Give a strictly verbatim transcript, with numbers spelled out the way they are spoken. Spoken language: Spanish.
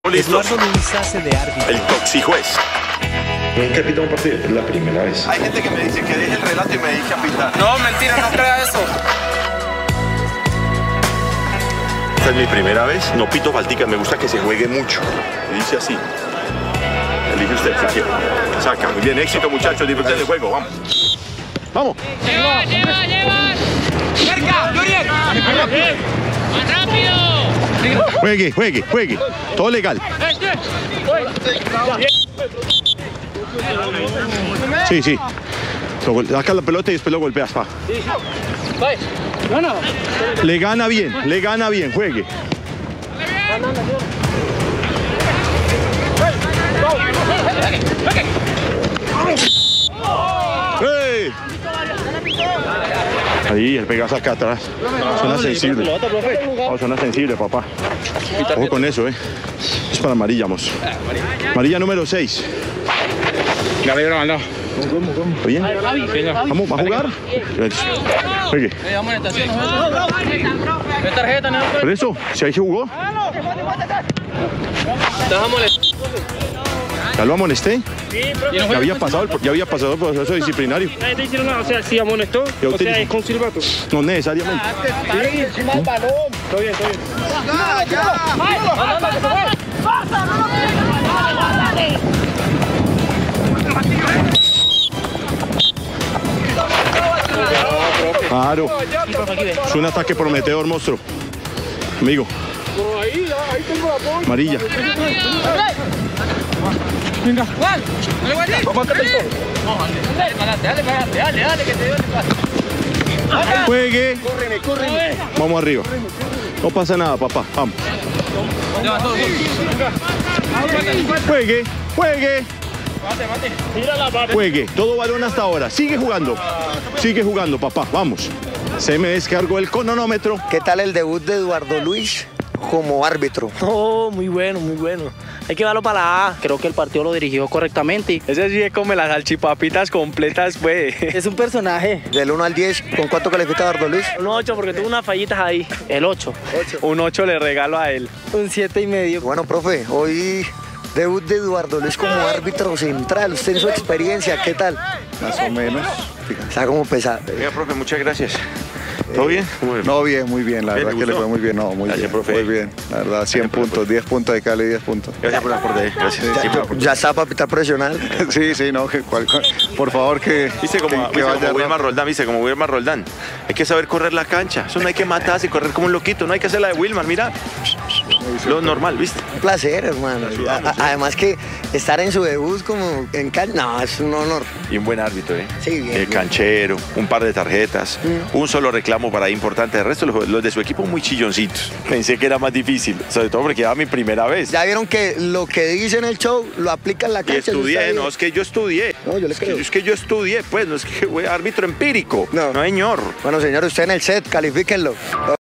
Eduardo Luis hace de árbitro. El toxijuez. Nunca he pitado un partido, es la primera vez. Hay gente que me dice que deje el relato y me dedique a pitar. No, mentira, no crea eso. Esta es mi primera vez, no pito faltica, me gusta que se juegue mucho. Y dice así. Elige usted si quiere. Saca, muy bien, éxito muchachos, disfruten del juego, vamos. Vamos. Lleva, lleva, lleva. Cerca, Duriel. Más rápido. Juegue, juegue, juegue. Todo legal. Sí, sí. Saca la pelota y después lo golpeas, pa. Le gana bien, le gana bien, juegue. ¡Hey! Ahí, el pegas acá atrás. Zona sensible. Oh, zona sensible, papá. Ojo con eso, eh. Es para amarilla, vamos. Amarilla número seis. Gabriel Ronaldo. ¿Bien? ¿Vamos a jugar? Juegue. ¿Por eso? ¿Si ahí se jugó? ¿Ya lo amonesté? Ya había pasado el, ya había pasado el proceso disciplinario. ¿Te hicieron nada? O sea, sí amonestó, o sea, es con silbato. No necesariamente. Sí, encima del balón. Todo bien, todo bien. Claro. Es un ataque prometedor, monstruo. Amigo. Amarilla. Venga. Juan, dale, Juan. Dale, dale, dale, dale, que te dio el pase. Juegue. Vamos arriba. No pasa nada, papá. Vamos. Juegue, juegue. Juegue. Todo balón hasta ahora. Sigue jugando. Sigue jugando, papá. Vamos. Se me descargó el cronómetro. ¿Qué tal el debut de Eduardo Luis como árbitro? Oh, muy bueno, muy bueno. Hay que darlo para la A. Creo que el partido lo dirigió correctamente. Ese sí es como las salchipapitas completas, pues. Es un personaje. Del uno al diez, ¿con cuánto califica Eduardo Luis? Un ocho porque tuvo unas fallitas ahí. El ocho. Un ocho le regalo a él. Un siete y medio. Bueno, profe, hoy debut de Eduardo Luis como árbitro central. Usted en su experiencia, ¿qué tal? Más o menos. Está como pesado. Mira, profe, muchas gracias. ¿Todo bien? No, bien, muy bien, la ¿Bien, verdad le que le gustó? fue muy bien, no, muy Gracias, bien, profe. muy bien, la verdad, cien puntos, diez puntos de Cali, diez puntos. Gracias por la aporte. Gracias. Ya, Sí, por la aporte. ya está para pitar profesional. Sí, sí, no, que cual- cual- por favor que, Dice como, que, dice que como vaya Wilmar rápido. Roldán, dice como Wilmar Roldán. Hay que saber correr la cancha. Eso no hay que matarse y correr como un loquito. No hay que hacer la de Wilmar, mira. Lo normal, ¿viste? Un placer, hermano. Ayudamos, A- ¿sí? Además que estar en su debut como en cancha, no, es un honor. Y un buen árbitro, ¿eh? Sí, bien, El bien. canchero, un par de tarjetas, Mm. un solo reclamo para ahí importante. El resto, los, los de su equipo, muy chilloncitos. Pensé que era más difícil, sobre todo porque era mi primera vez. Ya vieron que lo que dice en el show lo aplica en la Y cancha. eso está estudié, bien. no, es que yo estudié. No, yo le es que, creo. es que yo estudié, pues, no es que fue árbitro empírico. No. No, señor. Bueno, señor, usted en el set, califíquenlo.